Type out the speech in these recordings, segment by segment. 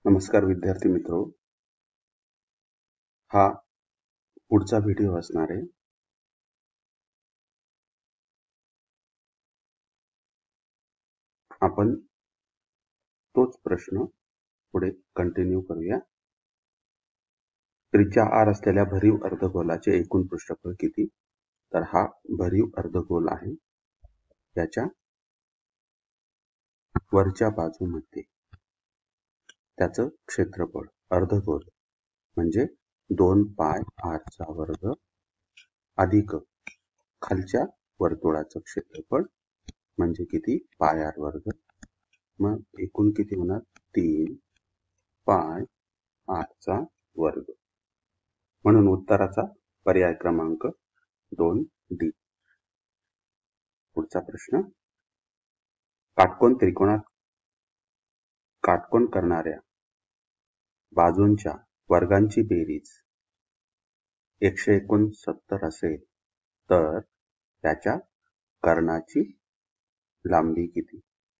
नमस्कार विद्यार्थी मित्रो, हा पुढचा व्हिडिओ असणार आहे. आपण तोच प्रश्न पुढे कंटिन्यू करूया. त्रिज्या r असलेल्या भरीव अर्धगोलाचे एकूण पृष्ठफळ किती? तर हा भरीव अर्धगोल आहे. याच्या वरच्या बाजूमध्ये त्याचं क्षेत्रफळ अर्धगोल म्हणजे 2πr² अधिक खालच्या वर्तुळाचं क्षेत्रफळ म्हणजे किती? πr². मग एकूण किती होणार? 3πr². म्हणून उत्तराचा पर्याय क्रमांक 2D. पुढचा प्रश्न. काटकोन त्रिकोणात काटकोन करणाऱ्या बाजूंच्या वर्गांची बेरीज 169 असेल तर त्याच्या कर्णाची लांबी किती?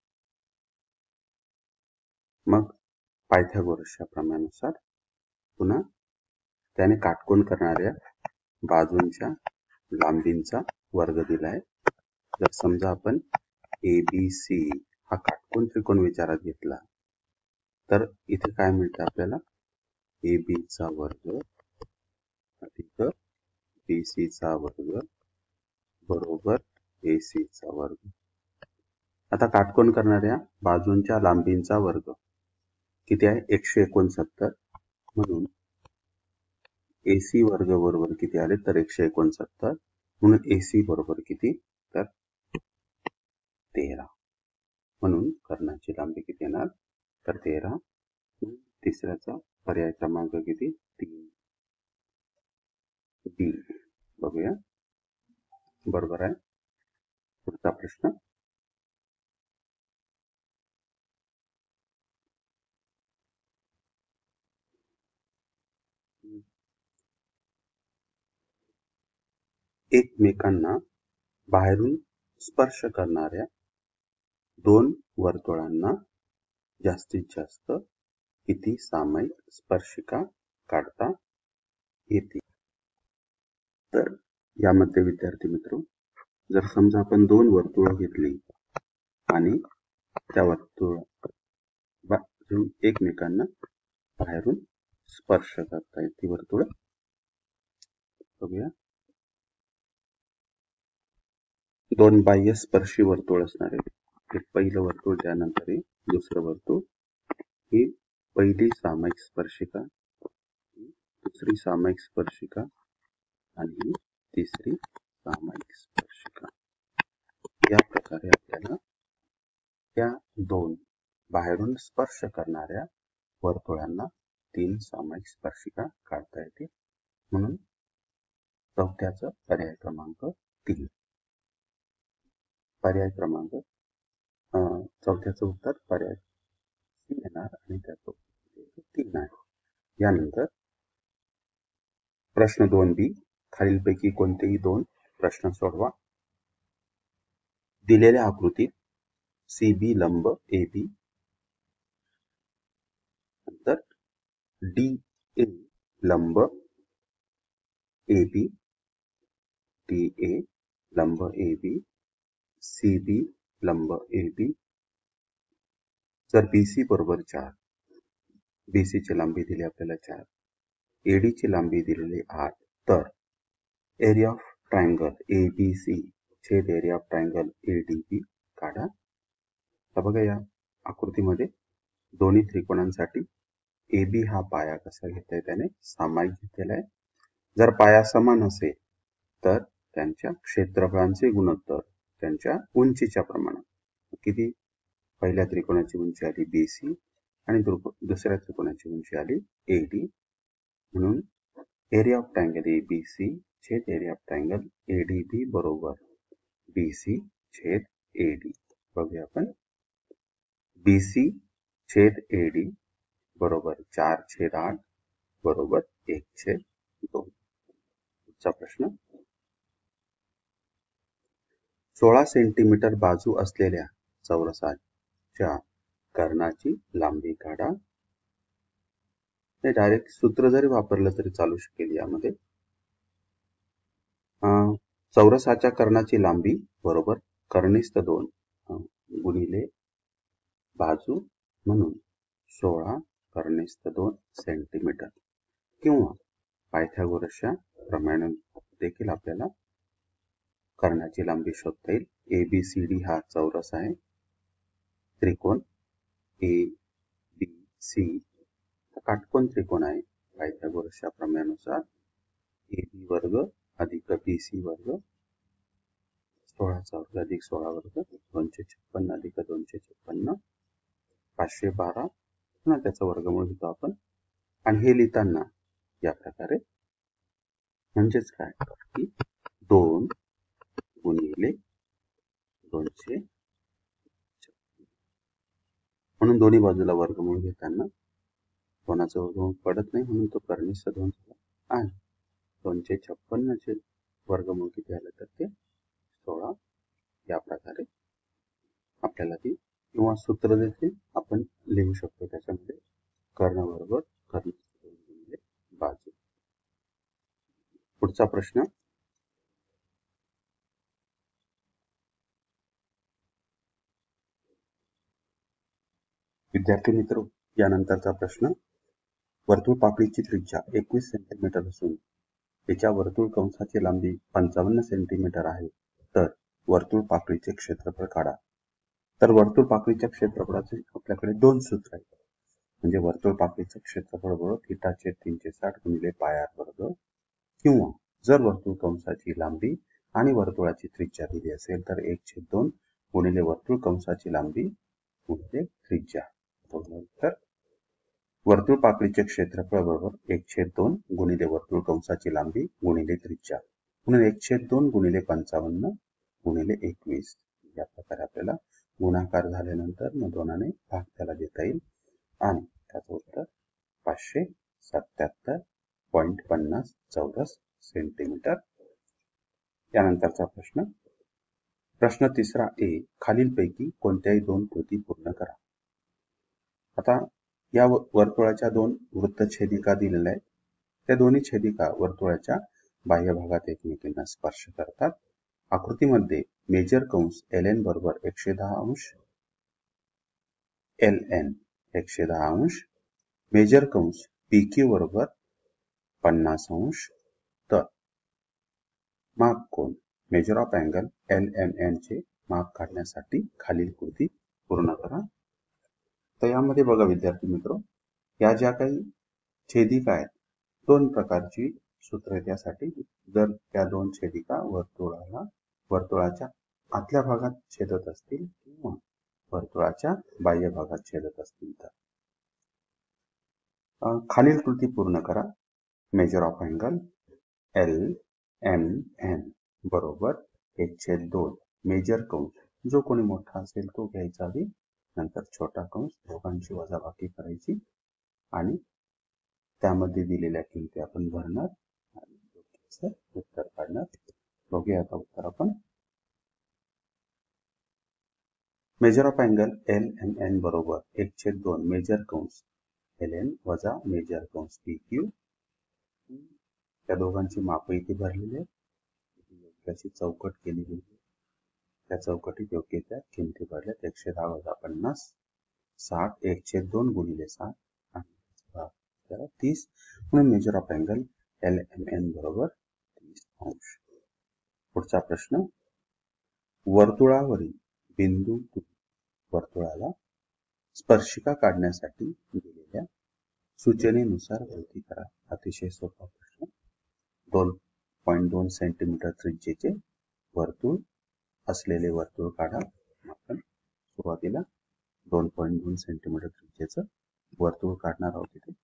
मग पायथागोरसच्या प्रमेयानुसार पुन्हा त्याने काटकोन करणाऱ्या बाजूंच्या लांबींचा वर्ग दिलाय. जर समजा आपण ABC हा काटकोन त्रिकोण विचारात घेतला तर इथे काय मिळतं आपल्याला? AB चा वर्ग अधिक BC चा वर्ग बरोबर AC चा वर्ग. आता काटकोन करणाऱ्या बाजूंच्या लांबींचा वर्ग किती आहे? 169. म्हणून AC वर्ग बरोबर किती आले? तर 169. म्हणून AC बरोबर किती? तर 13. म्हणून कर्णाची लांबी किती येणार? तर 13. तिसऱ्याचा पर्याय क्रमांक किती? 3D. बघूया. बरोबर आहे. पुढचा प्रश्न. एकमेकांना बाहेरून स्पर्श करणाऱ्या दोन वर्तुळांना जास्तीत जास्त किती सामायिक स्पर्शिका काढता येते? तर यामध्ये विद्यार्थी मित्र, जर समजा आपण दोन वर्तुळ घेतली आणि त्या वर्तुळ एकमेकांना बाहेरून स्पर्श करता येते वर्तुळ. बघूया. दोन बाह्य स्पर्शी वर्तुळ असणार आहे. एक पहिलं वर्तुळ, त्यानंतर दुसरं वर्तुळ. ही पहिली सामायिक स्पर्शिका, दुसरी सामायिक स्पर्शिका आणि तिसरी सामायिक स्पर्शिका. या प्रकारे आपल्याला त्या दोन बाहेरून स्पर्श करणाऱ्या वर्तुळांना 3 सामायिक स्पर्शिका काढता येते. म्हणून चौथ्याचा पर्याय क्रमांक 3. पर्याय क्रमांक चौथ्याचं उत्तर पर्याय C येणार आणि त्याचं उत्तर 3 आहे. यानंतर प्रश्न 2B. खालीलपैकी कोणतेही दोन प्रश्न सोडवा. दिलेल्या आकृतीत CB लंब AB, नंतर DA लंब AB, DA लंब AB, CB लंब AB. जर BC बरोबर 4, BC ची लांबी दिली आपल्याला 4, AD ची लांबी दिलेली 8, तर एरिया ऑफ ट्रायंगल ABC छेद एरिया ऑफ ट्रायंगल ADB काढा. तर बघा, या आकृतीमध्ये दोन्ही त्रिकोणांसाठी AB हा पाया कसा घेतलाय? त्याने सामायिक घेतलेला आहे. जर पाया समान असेल तर त्यांच्या क्षेत्रफळांचे गुणोत्तर त्यांच्या उंचीच्या प्रमाणात. किती? पहिल्या त्रिकोणाची उंची आली BC आणि दुसऱ्या त्रिकोणाची उंची आली AD. म्हणून एरिया ऑफ ट्रायंगल ABC छेद एरिया ऑफ ट्रायंगल ADB बरोबर BC छेद AD. बघूया आपण. BC छेद AD बरोबर 4/8 बरोबर 1/2. पुढचा प्रश्न. 16 सेंटीमीटर बाजू असलेल्या चौरसाच्या कर्णाची लांबी काढा. डायरेक्ट सूत्र जरी वापरलं तरी चालू शकेल यामध्ये. चौरसाच्या कर्णाची लांबी बरोबर कर्णिस्थ 2 गुणिले बाजू म्हणून 16 कर्णिस्थ 2 सेंटीमीटर किंवा पायथागोरसच्या प्रमाणे देखील आपल्याला कर्णाची लांबी शोधता येईल. ABCD हा चौरस आहे. त्रिकोण ABC काटकोन त्रिकोण आहे. पायथागोरसच्या प्रमेयानुसार AB वर्ग अधिक BC वर्ग 16चा वर्ग अधिक 16 वर्ग 256 अधिक 256 512 पुन्हा त्याचा वर्गमूळ घेतो आपण आणि हे लिहिताना या प्रकारे म्हणजेच काय की 2 गुणिले 256 म्हणून दोन्ही बाजूला वर्गमूळ घेताना कोणाचा वर्गमूळ पडत नाही म्हणून तो कर्णिस्थ 2 झाला आणि 256 चे वर्गमूळ किती आलं तर ते 16 या प्रकारे आपल्याला ती किंवा सूत्र देखील आपण लिहू शकतो. त्याच्यामध्ये कर्ण बरोबर कर्णिस्थ 2 गुणिले बाजू. पुढचा प्रश्न विद्यार्थी मित्र, यानंतरचा प्रश्न वर्तुळ पाकळीची त्रिज्या 21 सेंटीमीटर असून त्याच्या वर्तुळ कंसाची लांबी 55 सेंटीमीटर आहे. तर वर्तुळ पाकळीचे क्षेत्रफळ काढा. तर वर्तुळ पाकळीच्या क्षेत्रफळाचे आपल्याकडे दोन सूत्र आहेत. म्हणजे वर्तुळ पाकळीचं क्षेत्रफळ बरोबर θ/360 गुणिले πr वर्ग किंवा जर वर्तुळ कंसाची लांबी आणि वर्तुळाची त्रिज्या दिली असेल तर 1/2 गुणिले वर्तुळ कंसाची लांबी गुणिले त्रिज्या. तर वर्तुळ पाकळीचे क्षेत्रफळ बरोबर 1/2 गुणिले वर्तुळ कंसाची लांबी गुणिले त्रिज्या म्हणून 1/2 गुणिले 55 गुणिले 21 या प्रकारे आपल्याला गुणाकार झाल्यानंतर मग दोनाने भाग त्याला देता येईल आणि त्याचं उत्तर 577.50 चौरस सेंटीमीटर. यानंतरचा प्रश्न तिसरा A. खालीलपैकी कोणत्याही दोन कृती पूर्ण करा. आता या वर्तुळाच्या दोन वृत्तछेदिका दिलेल्या आहेत. त्या दोन्ही छेदिका वर्तुळाच्या बाह्य भागात एकमेकांना स्पर्श करतात. आकृतीमध्ये मेजर कंस ln बरोबर 110 अंश ln 110 अंश मेजर कंस PQ बरोबर 50 अंश. तर माप कोन मेजर ऑफ अँगल LMN चे माप काढण्यासाठी खालील कृती पूर्ण करा. तर यामध्ये बघा विद्यार्थी मित्र, या ज्या काही छेदिका आहेत दोन प्रकारची सूत्र त्यासाठी. जर त्या दोन छेदिका वर्तुळाच्या आतल्या भागात छेदत असतील किंवा वर्तुळाच्या बाह्य भागात छेदत असतील तर खालील कृती पूर्ण करा. मेजर ऑफ अँगल LMN बरोबर 1/2 मेजर कंस जो कोणी मोठा असेल तो घ्यायचा आधी, नंतर छोटा कंस दोघांची वजाबाकी करायची आणि त्यामध्ये दिलेल्या किमती आपण भरणार आणि उत्तर काढणार. बघूया आता उत्तर आपण. मेजर ऑफ अँगल LMN बरोबर 1/2 मेजर कंस LN वजा मेजर कंस PQ. त्या दोघांची माप इथे भरलेली आहेत. त्याची चौकट केलेली आहे. त्या चौकटीत योग्य त्या किमती भरल्यात. 110 वजा 50 60 1/2 गुणिले 60 आणि 30 म्हणून मेजर ऑफ अँगल LMN बरोबर 30 अंश. पुढचा प्रश्न वर्तुळावरील बिंदू वर्तुळाला स्पर्शिका काढण्यासाठी दिलेल्या सूचनेनुसार कृती करा. अतिशय सोपा प्रश्न. 2.2 सेंटीमीटर त्रिज्येचे वर्तुळ असलेले वर्तुळ काढा. आपण सुरुवातीला 2.2 सेंटीमीटर त्रिज्येचं वर्तुळ काढणार आहोत. इथे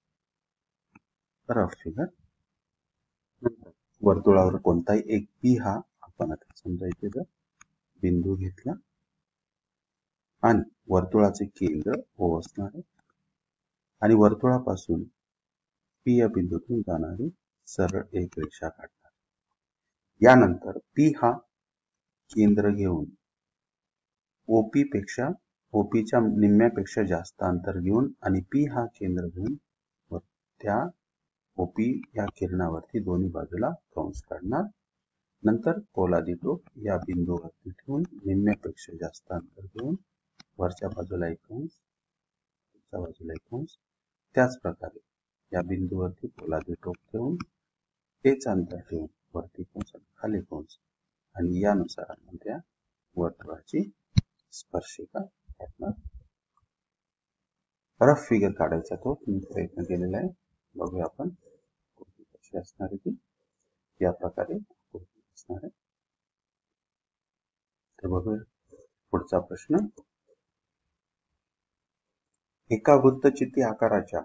रफ फिगर. वर्तुळावर कोणताही एक P हा आपण आता समजा इथे जर बिंदू घेतला आणि वर्तुळाचे केंद्र O असणार आहे आणि वर्तुळापासून P या बिंदूतून जाणारी सरळ एक रेषा काढणार. यानंतर P हा केंद्र घेऊन OP च्या निम्म्यापेक्षा जास्त अंतर घेऊन आणि P हा केंद्र घेऊन त्या OP या किरणावरती दोन्ही बाजूला कंस काढणार. नंतर पोलादी टोक या बिंदूवरती ठेवून निम्म्यापेक्षा जास्त अंतर घेऊन वरच्या बाजूला एक कंस, खालच्या बाजूला एक कंस. त्याच प्रकारे या बिंदूवरती पोलादी टोक ठेवून तेच अंतर ठेवून वरती कंस आणि खाली कंस, आणि यानुसार आपण त्या वर्तुळाची स्पर्शिका काढणार. रफ फिगर काढायचा तो मी प्रयत्न केलेला आहे. बघूया आपण कृती कशी असणार आहे ती. या प्रकारे कृती असणार आहे. तर बघूया पुढचा प्रश्न. एका वृत्तचित्ती आकाराच्या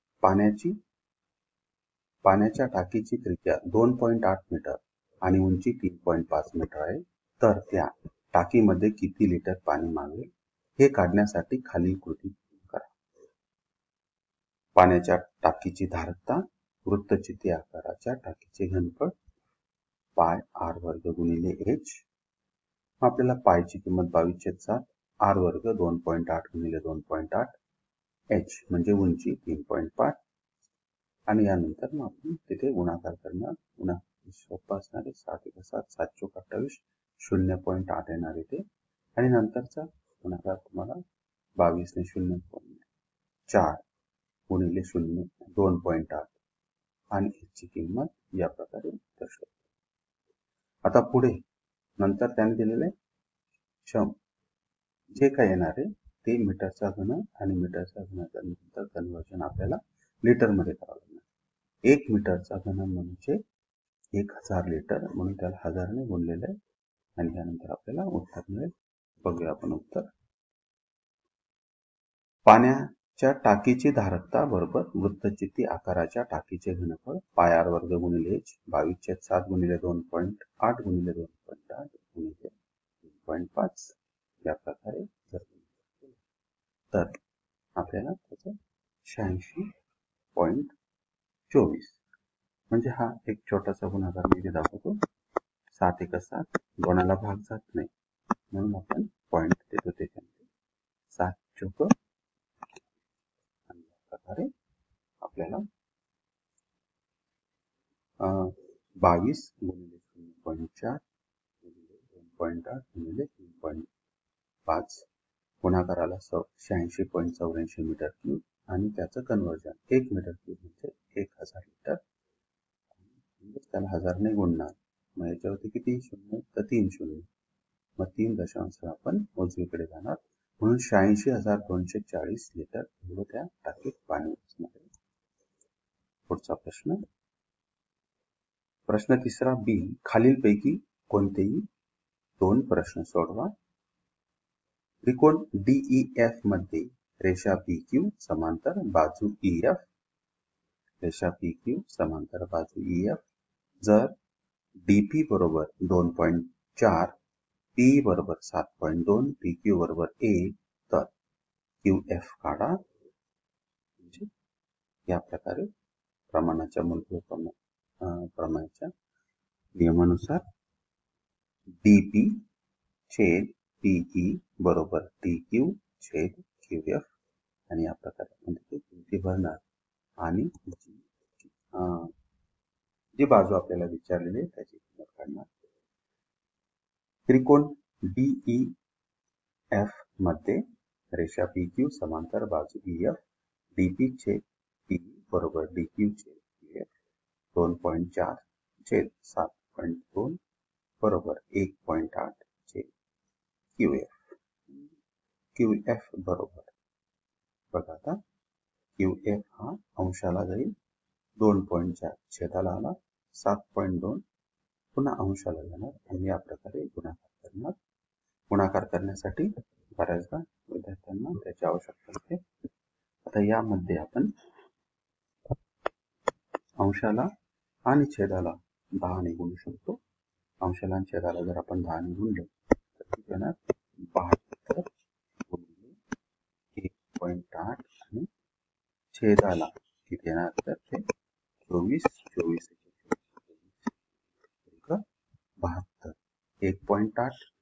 पाण्याच्या टाकीची त्रिज्या 2.8 मीटर आणि उंची 3.5 मीटर आहे. तर त्या टाकीमध्ये किती लिटर पाणी मावेल हे काढण्यासाठी खालील कृती करा. पाण्याच्या टाकीची धारकता, वृत्तचित्ती आकाराच्या टाकीचे घनफळ पाय r वर्ग गुणिले h. आपल्याला पायची किंमत 22/7, r वर्ग 2.8 गुणिले 2.8, h म्हणजे उंची 3.5, आणि यानंतर मग आपण तिथे गुणाकार करणार. सोपा असणार आहे. 7 × 7 7 × 28 0.8 येणार इथे, आणि नंतरचा गुणाकार तुम्हाला 22 ने 0.4 गुणिले 2.8 आणि ची किंमत या प्रकारे दर्शवतो. आता पुढे नंतर त्याने दिलेले क्षम जे काय येणार आहे ते मीटरचा घन आणि मीटरचा घनाचा नंतर कन्वर्जन आपल्याला लिटर मध्ये करावं लागणार. 1 मीटरचा घन म्हणजे 1000 लिटर, म्हणून त्याला 1000 ने गुणलेलं आहे, आणि यानंतर आपल्याला उत्तर मिळेल. बघूया आपण उत्तर. पाण्याच्या टाकीची धारकता बरोबर वृत्तचित्ती आकाराच्या टाकीचे घनफळ पाय r वर्ग गुणिले h 22/7 गुणिले 2.8 गुणिले 2.8 गुणिले 3.5 या प्रकारे. तर आपल्याला त्याचं 86.24 म्हणजे हा एक छोटासा गुणाकार मी दाखवतो. 7 × 7 दोनाला भाग जात नाही, म्हणून आपण पॉइंट देतो त्याच्यामध्ये 7 चौक, आणि या प्रकारे आपल्याला 22 गुणिले 0.4 गुणिले 2.8 गुणिले 3.5 गुणाकाराला 86.84 मीटर क्यूब, आणि त्याचं कन्वर्जन 1 मीटर क्यूब म्हणजे 1000 लिटर. त्याला 1000 ने गुणणार, मग याच्यावरती किती शून्य तर 3 शून्य, मग 3 दशांश आपण उजवीकडे जाणार, म्हणून 86,240 लिटर एवढं त्या टाकीत पाणी असणार आहे. पुढचा प्रश्न. प्रश्न तिसरा बी. खालीलपैकी कोणतेही 2 प्रश्न सोडवा. त्रिकोण DEF मध्ये रेषा PQ समांतर बाजू EF, रेषा PQ समांतर बाजू EF. जर DP बरोबर 2.4, PE बरोबर 7.2, PQ बरोबर 1, तर QF काढा. म्हणजे या प्रकारे प्रमाणाच्या मूलभूत प्रमाणाच्या नियमानुसार DP छेद PE बरोबर DQ छेद QF, आणि या प्रकारे आपण तिथे किमती भरणार, आणि जी बाजू आपल्याला विचारलेली आहे त्याची किंमत काढणार. त्रिकोण DEF मध्ये रेषा PQ समांतर बाजू EF, DP छेद PE बरोबर DQ छेद QF 2.4 छेद 7.2 बरोबर 1.8 छेद QF. QF बरोबर बघा आता QF हा अंशाला जाईल 2.4, छेदाला आला 7.2, पुन्हा अंशाला जाणार, आणि या प्रकारे गुणाकार करणार. गुणाकार करण्यासाठी बऱ्याचदा विद्यार्थ्यांना त्याची आवश्यकता असते. आता यामध्ये आपण अंशाला आणि छेदाला 10 ने गुणू शकतो. अंशाला आणि छेदाला जर आपण 10 ने गुणलं तर किती येणार 72 गुणिले 1.8, आणि छेदाला किती येणार तर ते 24 72 1.8